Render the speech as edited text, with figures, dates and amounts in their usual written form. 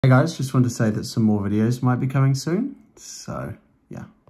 Hey guys, just wanted to say that some more videos might be coming soon. So, yeah.